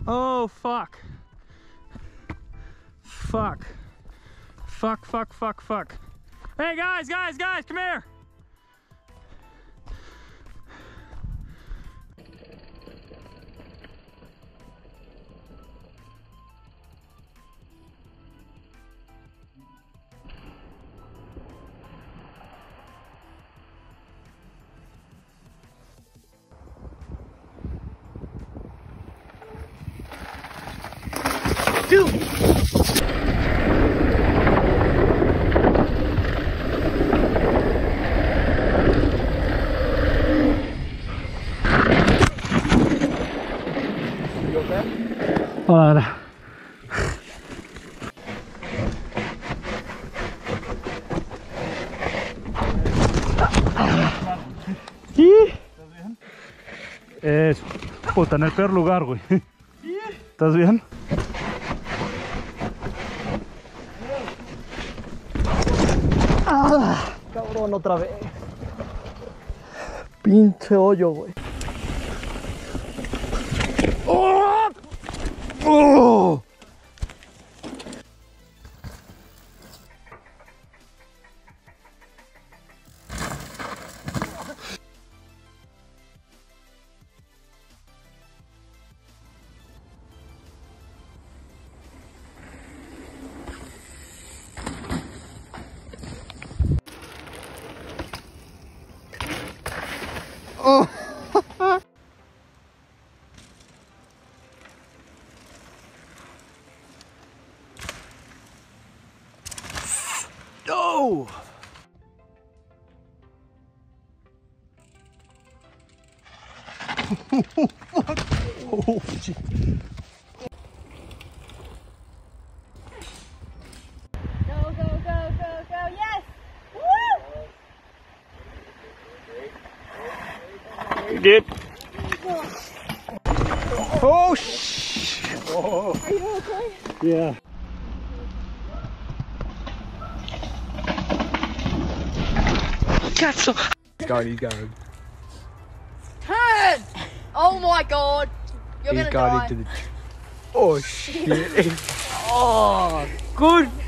Oh, fuck. Fuck. Fuck, fuck, fuck, fuck. Hey, guys, come here. Dude! Hola. Puta, en el peor lugar, güey. ¿Estás bien? Ah, cabrón, otra vez. Pinche hoyo, güey. ¡Oh! ¡Oh! Oh. No. Oh, shit. Go, go, go, go, go, yes! Woo! You did. Oh, shh. Are you okay? Yeah. Catch the. He's got it. Turn! Oh my god! You're gonna die. Oh shit. Oh, good